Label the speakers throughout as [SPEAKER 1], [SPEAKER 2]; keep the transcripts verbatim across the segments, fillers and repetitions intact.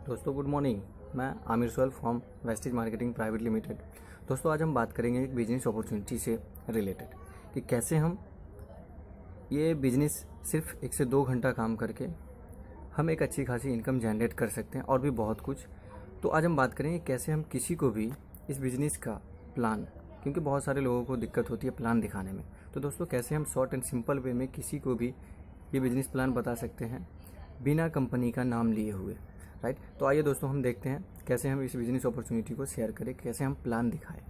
[SPEAKER 1] दोस्तों good morning. मैं Aamir Sohail from vestige marketing private limited. दोस्तों आज हम बात करेंगे एक बिजनेस अपॉर्चुनिटी से रिलेटेड कि कैसे हम ये बिजनेस सिर्फ एक से दो घंटा काम करके हम एक अच्छी खासी इनकम जनरेट कर सकते हैं और भी बहुत कुछ। तो आज हम बात करेंगे कैसे हम किसी को भी इस बिज़नेस का प्लान, क्योंकि बहुत सारे लोगों को दिक्कत होती है प्लान दिखाने में, तो दोस्तों कैसे हम शॉर्ट एंड सिंपल वे में किसी को भी ये बिज़नेस प्लान बता सकते हैं बिना कंपनी का नाम लिए हुए। राइट, तो आइए दोस्तों हम देखते हैं कैसे हम इस बिज़नेस अपॉर्चुनिटी को शेयर करें, कैसे हम प्लान दिखाएं।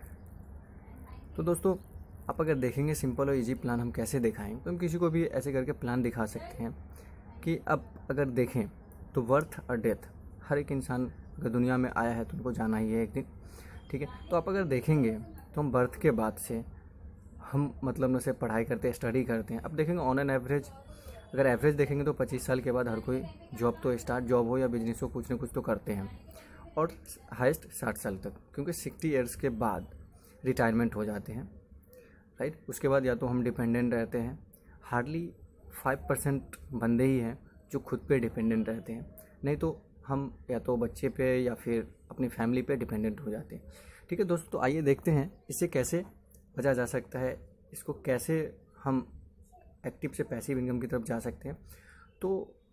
[SPEAKER 1] तो दोस्तों आप अगर देखेंगे सिंपल और इजी प्लान हम कैसे दिखाएं, तो हम किसी को भी ऐसे करके प्लान दिखा सकते हैं कि अब अगर देखें तो बर्थ और डेथ, हर एक इंसान अगर दुनिया में आया है तो उनको जाना ही है एक दिन। ठीक है, तो आप अगर देखेंगे तो हम बर्थ के बाद से हम मतलब से पढ़ाई करते हैं, स्टडी करते हैं। अब देखेंगे ऑन एन एवरेज, अगर एवरेज देखेंगे तो पच्चीस साल के बाद हर कोई जॉब तो स्टार्ट जॉब हो या बिजनेस हो कुछ ना कुछ तो करते हैं, और हाईएस्ट साठ साल तक, क्योंकि सिक्सटी ईयर्स के बाद रिटायरमेंट हो जाते हैं। राइट, उसके बाद या तो हम डिपेंडेंट रहते हैं, हार्डली फाइव परसेंट बंदे ही हैं जो खुद पे डिपेंडेंट रहते हैं, नहीं तो हम या तो बच्चे पे या फिर अपनी फैमिली पे डिपेंडेंट हो जाते हैं। ठीक है दोस्तों, तो आइए देखते हैं इससे कैसे बचा जा सकता है, इसको कैसे हम एक्टिव से पैसिव इनकम की तरफ जा सकते हैं। तो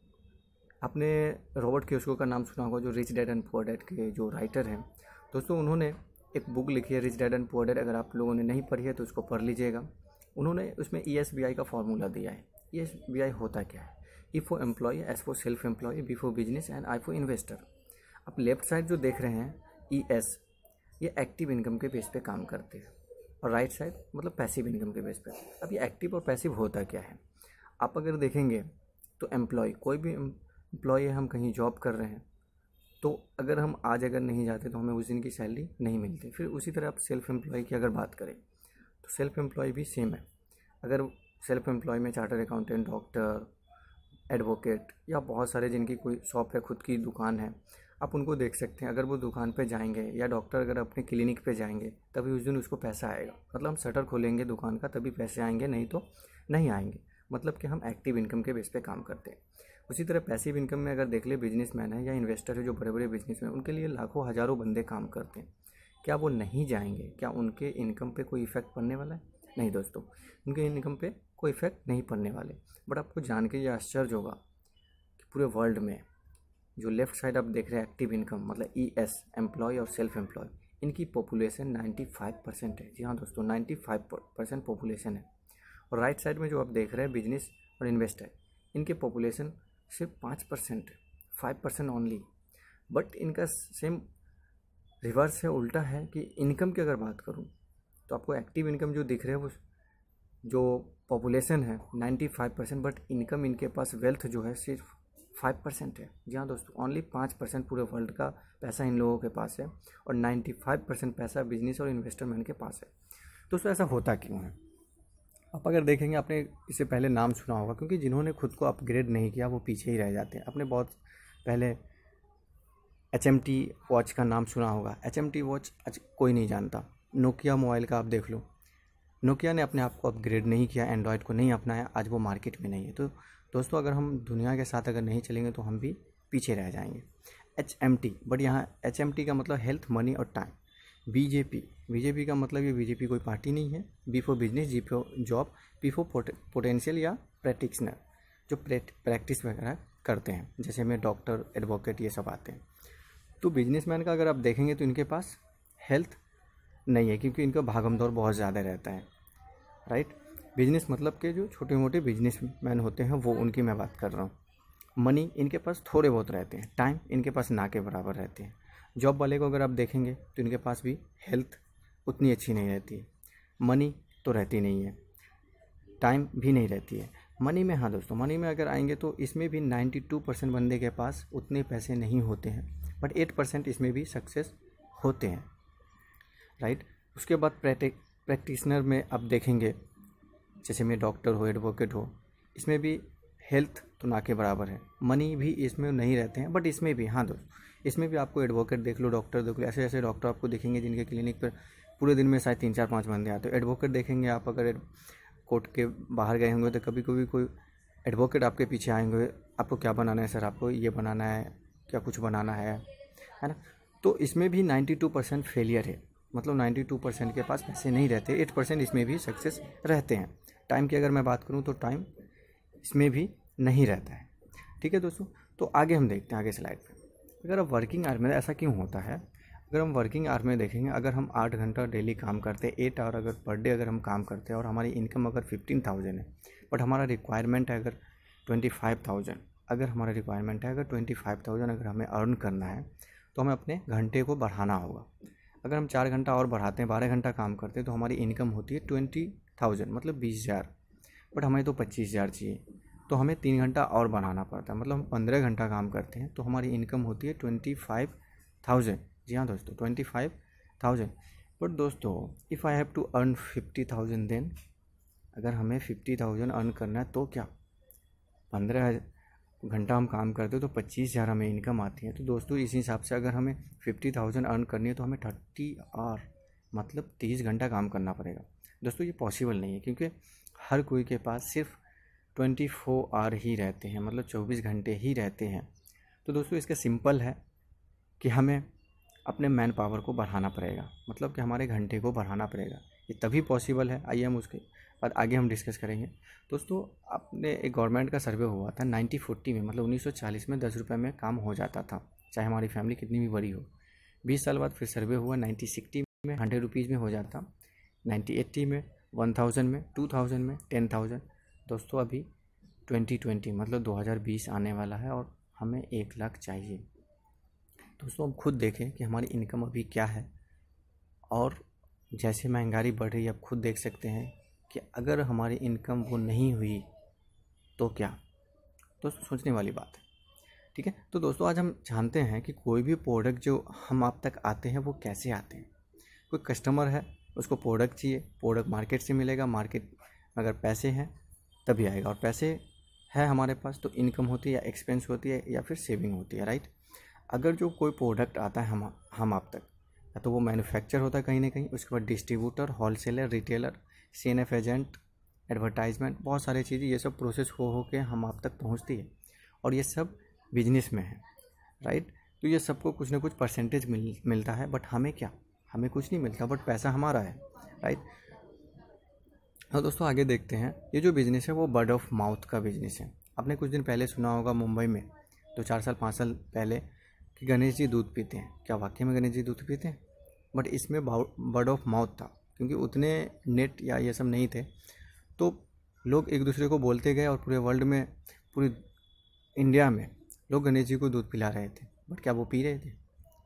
[SPEAKER 1] आपने रॉबर्ट कियोसाकी का नाम सुना होगा, जो rich dad and poor dad के जो राइटर हैं। दोस्तों उन्होंने एक बुक लिखी है rich dad and poor dad, अगर आप लोगों ने नहीं पढ़ी है तो उसको पढ़ लीजिएगा। उन्होंने उसमें ई एस बी आई का फॉर्मूला दिया है। ई एस बी आई होता क्या है? E for employ, S for self employ, B for business and I for investor. आप लेफ्ट साइड जो देख रहे हैं ई एस, ये एक्टिव इनकम के बेस पे काम करते हैं, और राइट साइड मतलब पैसिव इनकम के बेस पे। अब ये एक्टिव और पैसिव होता क्या है? आप अगर देखेंगे तो एम्प्लॉय, कोई भी एम्प्लॉय है, हम कहीं जॉब कर रहे हैं, तो अगर हम आज अगर नहीं जाते तो हमें उस दिन की सैलरी नहीं मिलती। फिर उसी तरह आप सेल्फ एम्प्लॉय की अगर बात करें तो सेल्फ एम्प्लॉय भी सेम है। अगर सेल्फ एम्प्लॉय में चार्टर्ड अकाउंटेंट, डॉक्टर, एडवोकेट या बहुत सारे जिनकी कोई शॉप है, खुद की दुकान है, आप उनको देख सकते हैं। अगर वो दुकान पे जाएंगे या डॉक्टर अगर अपने क्लिनिक पे जाएंगे तभी उस दिन उसको पैसा आएगा। मतलब हम शटर खोलेंगे दुकान का तभी पैसे आएंगे, नहीं तो नहीं आएंगे। मतलब कि हम एक्टिव इनकम के बेस पे काम करते हैं। उसी तरह पैसिव इनकम में अगर देख ले, बिजनेसमैन है या इन्वेस्टर है, जो बड़े बड़े बिजनेसमैन, उनके लिए लाखों हज़ारों बंदे काम करते हैं। क्या वो नहीं जाएंगे? क्या उनके इनकम पे कोई इफेक्ट पड़ने वाला है? नहीं दोस्तों, उनके इनकम पे कोई इफेक्ट नहीं पड़ने वाले। बट आपको जान के ये आश्चर्य होगा कि पूरे वर्ल्ड में जो लेफ्ट साइड आप देख रहे हैं एक्टिव इनकम मतलब ई एस, एम्प्लॉय और सेल्फ एम्प्लॉय, इनकी पॉपुलेशन पचानवे परसेंट है। जी हाँ दोस्तों, पचानवे परसेंट पॉपुलेशन है। और राइट साइड में जो आप देख रहे हैं बिजनेस और इन्वेस्टर, इनके पॉपुलेशन सिर्फ पाँच परसेंट है, फाइव परसेंट ओनली। बट इनका सेम रिवर्स है, उल्टा है कि इनकम की अगर बात करूँ तो आपको एक्टिव इनकम जो दिख रहे हैं वो जो पॉपुलेशन है पचानवे परसेंट, बट इनकम इनके पास वेल्थ जो है सिर्फ फाइव परसेंट है। जी हाँ दोस्तों, ओनली पाँच परसेंट पूरे वर्ल्ड का पैसा इन लोगों के पास है, और पचानवे परसेंट पैसा बिजनेस और इन्वेस्टरमैन के पास है। दोस्तों ऐसा होता क्यों है? आप अगर देखेंगे, आपने इससे पहले नाम सुना होगा, क्योंकि जिन्होंने खुद को अपग्रेड नहीं किया वो पीछे ही रह जाते हैं। आपने बहुत पहले एच एम टी वॉच का नाम सुना होगा। एच एम टी वॉच आज कोई नहीं जानता। नोकिया मोबाइल का आप देख लो, नोकिया ने अपने आप को अपग्रेड नहीं किया, एंड्रॉयड को नहीं अपनाया, आज वो मार्केट में नहीं है। तो दोस्तों अगर हम दुनिया के साथ अगर नहीं चलेंगे तो हम भी पीछे रह जाएंगे। एच एम टी, बट यहाँ एच एम टी का मतलब हेल्थ, मनी और time. B J P, B J P का मतलब ये बी जे पी कोई पार्टी नहीं है। B for business, G for job, P for potential या प्रैक्टिशनर, जो प्रैक्टिस वगैरह करते हैं, जैसे में डॉक्टर, एडवोकेट, ये सब आते हैं। तो बिजनेसमैन का अगर आप देखेंगे तो इनके पास हेल्थ नहीं है, क्योंकि इनका भागम दौड़ बहुत ज़्यादा रहता है। राइट, बिजनेस मतलब के जो छोटे मोटे बिजनेसमैन होते हैं वो, उनकी मैं बात कर रहा हूँ। मनी इनके पास थोड़े बहुत रहते हैं, टाइम इनके पास ना के बराबर रहते हैं। जॉब वाले को अगर आप देखेंगे तो इनके पास भी हेल्थ उतनी अच्छी नहीं रहती है, मनी तो रहती नहीं है, टाइम भी नहीं रहती है। मनी में, हाँ दोस्तों, मनी में अगर आएंगे तो इसमें भी बानवे परसेंट बंदे के पास उतने पैसे नहीं होते हैं, बट एट परसेंट इसमें भी सक्सेस होते हैं। राइट, उसके बाद प्रैक्टिशनर में आप देखेंगे, जैसे में डॉक्टर हो, एडवोकेट हो, इसमें भी हेल्थ तो ना के बराबर है, मनी भी इसमें नहीं रहते हैं, बट इसमें भी, हाँ दोस्त, इसमें भी आपको एडवोकेट देख लो, डॉक्टर देख लो, ऐसे ऐसे डॉक्टर आपको दिखेंगे जिनके क्लिनिक पर पूरे दिन में शायद तीन चार पाँच बंदे आते हैं। एडवोकेट देखेंगे आप, अगर कोर्ट के बाहर गए होंगे तो कभी कभी कोई एडवोकेट आपके पीछे आएंगे, आपको क्या बनाना है सर, आपको ये बनाना है, क्या कुछ बनाना है है ना। तो इसमें भी नाइन्टी टू परसेंट फेलियर है, मतलब नाइन्टी टू परसेंट के पास पैसे नहीं रहते, एट परसेंट इसमें भी सक्सेस रहते हैं। टाइम की अगर मैं बात करूँ तो टाइम इसमें भी नहीं रहता है। ठीक है दोस्तों, तो आगे हम देखते हैं आगे स्लाइड पे। अगर आप वर्किंग आवर में, ऐसा क्यों होता है, अगर हम वर्किंग आवर में देखेंगे, अगर हम आठ घंटा डेली काम करते हैं, एट आवर अगर पर डे अगर हम काम करते हैं और हमारी इनकम अगर फिफ्टीन थाउजेंड है, बट हमारा रिक्वायरमेंट है अगर ट्वेंटी फाइव थाउजेंड, अगर हमारा रिक्वायरमेंट है अगर ट्वेंटी फाइव थाउजेंड अगर हमें अर्न करना है तो हमें अपने घंटे को बढ़ाना होगा। अगर हम चार घंटा और बढ़ाते हैं, बारह घंटा काम करते हैं, तो हमारी इनकम होती है ट्वेंटी थाउजेंड मतलब बीस हज़ार, बट हमें तो पच्चीस हज़ार चाहिए, तो हमें तीन घंटा और बढ़ाना पड़ता है, मतलब हम पंद्रह घंटा काम करते हैं तो हमारी इनकम होती है ट्वेंटी फाइव थाउजेंड। जी हाँ दोस्तों, ट्वेंटी फाइव थाउजेंड। बट दोस्तों if I have to earn fifty thousand then, अगर हमें फिफ्टी थाउजेंड अर्न करना है तो क्या, पंद्रह घंटा हम काम करते हैं तो पच्चीस हज़ार हमें इनकम आती है। तो दोस्तों इस हिसाब से अगर हमें फिफ्टी थाउजेंड अर्न करनी है तो हमें थर्टी आवर मतलब तीस घंटा काम करना पड़ेगा। दोस्तों ये पॉसिबल नहीं है, क्योंकि हर कोई के पास सिर्फ ट्वेंटी फोर आवर ही रहते हैं, मतलब चौबीस घंटे ही रहते हैं। तो दोस्तों इसका सिंपल है कि हमें अपने मैन पावर को बढ़ाना पड़ेगा, मतलब कि हमारे घंटे को बढ़ाना पड़ेगा, ये तभी पॉसिबल है। आइए हम उसके बाद आगे हम डिस्कस करेंगे। दोस्तों अपने एक गवर्नमेंट का सर्वे हुआ था नाइनटीन फोर्टी में, मतलब उन्नीस सौ चालीस में दस रुपये में काम हो जाता था, चाहे हमारी फैमिली कितनी भी बड़ी हो। बीस साल बाद फिर सर्वे हुआ, नाइनटीन सिक्सटी में हंड्रेड रुपीज़ में हो जाता, नाइनटीन एट्टी में, वन थाउजेंड में, टू थाउजेंड में, टेन थाउजेंड। दोस्तों अभी ट्वेंटी ट्वेंटी मतलब दो हज़ार बीस आने वाला है और हमें एक लाख चाहिए। दोस्तों हम खुद देखें कि हमारी इनकम अभी क्या है, और जैसे महंगाई बढ़ रही है आप खुद देख सकते हैं कि अगर हमारी इनकम वो नहीं हुई तो क्या। दोस्तों सोचने वाली बात है। ठीक है, तो दोस्तों आज हम जानते हैं कि कोई भी प्रोडक्ट जो हम आप तक आते हैं वो कैसे आते हैं। कोई कस्टमर है, उसको प्रोडक्ट चाहिए, प्रोडक्ट मार्केट से मिलेगा, मार्केट अगर पैसे हैं तभी आएगा, और पैसे है हमारे पास तो इनकम होती है या एक्सपेंस होती है या फिर सेविंग होती है, राइट। अगर जो कोई प्रोडक्ट आता है हम हम आप तक, या तो वो मैन्युफैक्चर होता है कहीं ना कहीं, उसके बाद distributor, wholesaler, retailer, C N F agent, advertisement, बहुत सारी चीज़ें, ये सब प्रोसेस हो हो के हम आप तक पहुंचती है, और ये सब बिजनेस में है, राइट। तो ये सबको कुछ ना कुछ परसेंटेज मिल मिलता है, बट हमें क्या, हमें कुछ नहीं मिलता, बट पैसा हमारा है, राइट। और दोस्तों आगे देखते हैं, ये जो बिज़नेस है वो वर्ड ऑफ माउथ का बिज़नेस है। आपने कुछ दिन पहले सुना होगा मुंबई में, दो चार साल पाँच साल पहले, कि गणेश जी दूध पीते हैं। क्या वाकई में गणेश जी दूध पीते हैं? बट इसमें वर्ड ऑफ माउथ था, क्योंकि उतने नेट या ये सब नहीं थे, तो लोग एक दूसरे को बोलते गए और पूरे वर्ल्ड में, पूरी इंडिया में लोग गणेश जी को दूध पिला रहे थे। बट क्या वो पी रहे थे?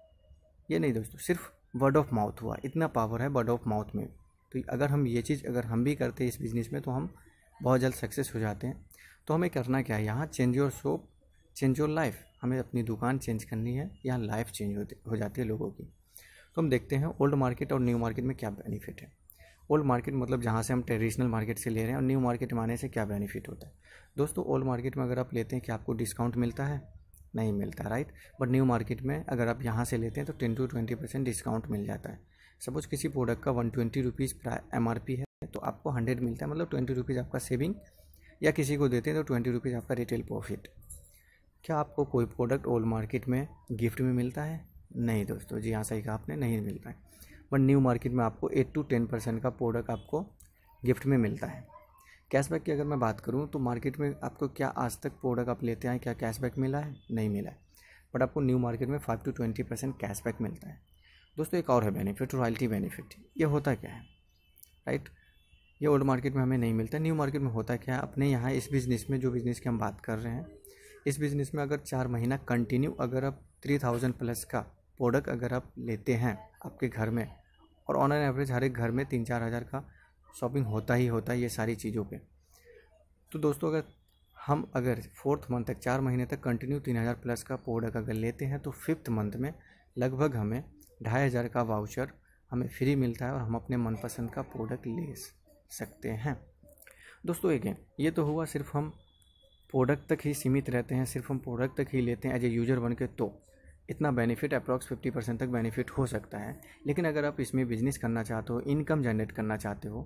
[SPEAKER 1] ये नहीं दोस्तों, सिर्फ वर्ड ऑफ माउथ हुआ। इतना पावर है वर्ड ऑफ माउथ में। तो अगर हम ये चीज़ अगर हम भी करते हैं इस बिज़नेस में तो हम बहुत जल्द सक्सेस हो जाते हैं। तो हमें करना क्या है, यहाँ change your shop change your life. हमें अपनी दुकान चेंज करनी है, यहाँ लाइफ चेंज होती हो जाती है लोगों की। तो हम देखते हैं ओल्ड मार्केट और न्यू मार्केट में क्या बेनिफिट है। ओल्ड मार्केट मतलब जहाँ से हम ट्रेडिशनल मार्केट से ले रहे हैं, और न्यू मार्केट में आने से क्या बेनिफिट होता है। दोस्तों ओल्ड मार्केट में अगर आप लेते हैं कि आपको डिस्काउंट मिलता है, नहीं मिलता, राइट। बट न्यू मार्केट में अगर आप यहाँ से लेते हैं तो ten to twenty percent discount मिल जाता है। सपोज किसी प्रोडक्ट का one twenty rupees M R P है तो आपको हंड्रेड मिलता है, मतलब ट्वेंटी रुपीज़ आपका सेविंग, या किसी को देते हैं तो ट्वेंटी रुपीज़ आपका रिटेल प्रॉफिट। क्या आपको कोई प्रोडक्ट ओल्ड मार्केट में गिफ्ट में मिलता है? नहीं दोस्तों, जी हाँ सही कहा आपने, नहीं मिलता है। बट न्यू मार्केट में आपको एट टू टेन परसेंट का प्रोडक्ट आपको गिफ्ट में मिलता है। कैशबैक की अगर मैं बात करूँ तो मार्केट में आपको क्या आज तक प्रोडक्ट आप लेते हैं क्या कैशबैक मिला है? नहीं मिला है। बट आपको न्यू मार्केट में five to twenty percent cashback मिलता है। दोस्तों एक और है बेनिफिट, रॉयल्टी बेनिफिट। ये होता क्या है, राइट। ये ओल्ड मार्केट में हमें नहीं मिलता। न्यू मार्केट में होता क्या है, अपने यहाँ इस बिज़नेस में, जो बिज़नेस की हम बात कर रहे हैं, इस बिज़नेस में अगर चार महीना कंटिन्यू अगर आप थ्री थाउजेंड प्लस का प्रोडक्ट अगर आप लेते हैं आपके घर में, और ऑन एन एवरेज हर एक घर में तीन चार हज़ार का शॉपिंग होता ही होता है ये सारी चीज़ों पे। तो दोस्तों अगर हम अगर फोर्थ मंथ तक, चार महीने तक कंटिन्यू तीन हज़ार प्लस का प्रोडक्ट अगर लेते हैं तो फिफ्थ मंथ में लगभग हमें ढाई हज़ार का वाउचर हमें फ्री मिलता है, और हम अपने मनपसंद का प्रोडक्ट ले सकते हैं। दोस्तों अगेन ये तो हुआ सिर्फ हम प्रोडक्ट तक ही सीमित रहते हैं, सिर्फ हम प्रोडक्ट तक ही लेते हैं एज ए यूजर बन के, तो इतना बेनिफिट अप्रॉक्स फिफ्टी परसेंट तक बेनिफिट हो सकता है। लेकिन अगर आप इसमें बिजनेस करना चाहते हो, इनकम जनरेट करना चाहते हो,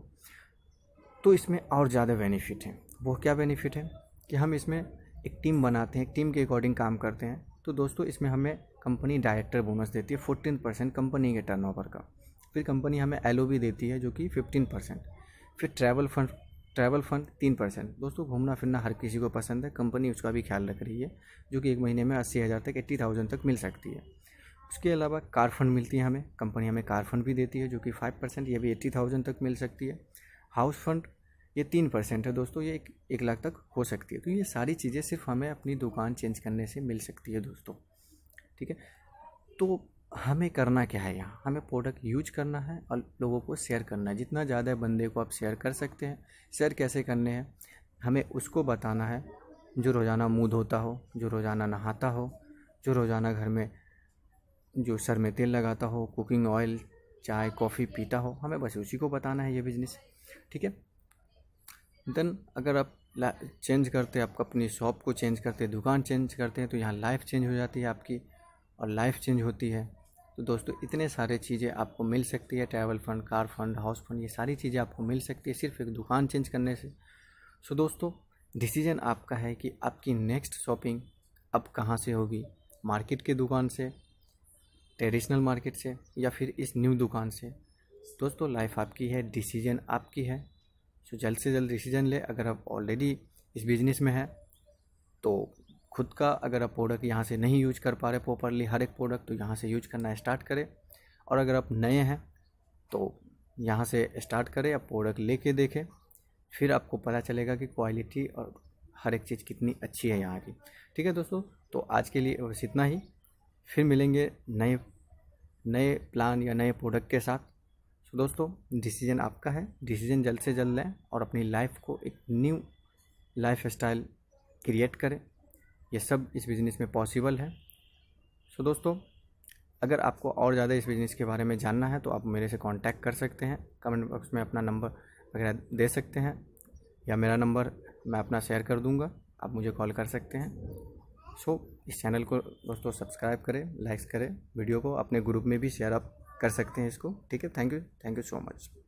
[SPEAKER 1] तो इसमें और ज़्यादा बेनिफिट है। वो क्या बेनिफिट है कि हम इसमें एक टीम बनाते हैं, एक टीम के अकॉर्डिंग काम करते हैं, तो दोस्तों इसमें हमें कंपनी डायरेक्टर बोनस देती है फोर्टीन परसेंट कंपनी के टर्नओवर का। फिर कंपनी हमें एल ओ बी देती है जो कि फिफ्टीन परसेंट। फिर ट्रैवल फंड ट्रैवल फंड तीन परसेंट। दोस्तों घूमना फिरना हर किसी को पसंद है, कंपनी उसका भी ख्याल रख रही है, जो कि एक महीने में अस्सी हज़ार तक एट्टी थाउजेंड तक मिल सकती है। उसके अलावा कार फंड मिलती है हमें, कंपनी हमें कार फंड भी देती है जो कि फाइव परसेंट, ये भी एट्टी थाउजेंड तक मिल सकती है। हाउस फंड ये तीन परसेंट है दोस्तों, ये एक, एक लाख तक हो सकती है। तो ये सारी चीज़ें सिर्फ हमें अपनी दुकान चेंज करने से मिल सकती है दोस्तों, ठीक है। तो हमें करना क्या है यहाँ, हमें प्रोडक्ट यूज करना है और लोगों को शेयर करना है। जितना ज़्यादा बंदे को आप शेयर कर सकते हैं। शेयर कैसे करने हैं, हमें उसको बताना है जो रोज़ाना मुँह धोता हो, जो रोज़ाना नहाता हो, जो रोज़ाना घर में जो सर में तेल लगाता हो, कुकिंग ऑयल, चाय कॉफ़ी पीता हो, हमें बस उसी को बताना है ये बिज़नेस, ठीक है। देन अगर आप चेंज करते हैं, आप अपनी शॉप को चेंज करते हैं, दुकान चेंज करते हैं, तो यहाँ लाइफ चेंज हो जाती है आपकी, और लाइफ चेंज होती है तो दोस्तों इतने सारे चीज़ें आपको मिल सकती है। Travel fund, car fund, house fund, ये सारी चीज़ें आपको मिल सकती है सिर्फ एक दुकान चेंज करने से। सो दोस्तों डिसीजन आपका है कि आपकी नेक्स्ट शॉपिंग अब कहाँ से होगी, मार्केट के दुकान से, ट्रेडिशनल मार्केट से, या फिर इस न्यू दुकान से। दोस्तों लाइफ आपकी है, डिसीजन आपकी है। सो जल्द से जल्द डिसीजन ले। अगर आप ऑलरेडी इस बिज़नेस में हैं तो खुद का अगर आप प्रोडक्ट यहाँ से नहीं यूज कर पा रहे प्रॉपरली हर एक प्रोडक्ट, तो यहाँ से यूज करना स्टार्ट करें। और अगर आप नए हैं तो यहाँ से स्टार्ट करें, आप प्रोडक्ट लेके देखें, फिर आपको पता चलेगा कि क्वालिटी और हर एक चीज़ कितनी अच्छी है यहाँ की, ठीक है दोस्तों। तो आज के लिए बस इतना ही, फिर मिलेंगे नए नए प्लान या नए प्रोडक्ट के साथ। सो दोस्तों डिसीजन आपका है, डिसीजन जल्द से जल्द लें और अपनी लाइफ को एक न्यू लाइफ स्टाइल क्रिएट करें। ये सब इस बिज़नेस में पॉसिबल है। सो दोस्तों अगर आपको और ज़्यादा इस बिज़नेस के बारे में जानना है तो आप मेरे से कांटेक्ट कर सकते हैं, कमेंट बॉक्स में अपना नंबर वगैरह दे सकते हैं, या मेरा नंबर मैं अपना शेयर कर दूंगा, आप मुझे कॉल कर सकते हैं। सो इस चैनल को दोस्तों सब्सक्राइब करें, लाइक्स करें, वीडियो को अपने ग्रुप में भी शेयर आप कर सकते हैं इसको, ठीक है। Thank you thank you so much.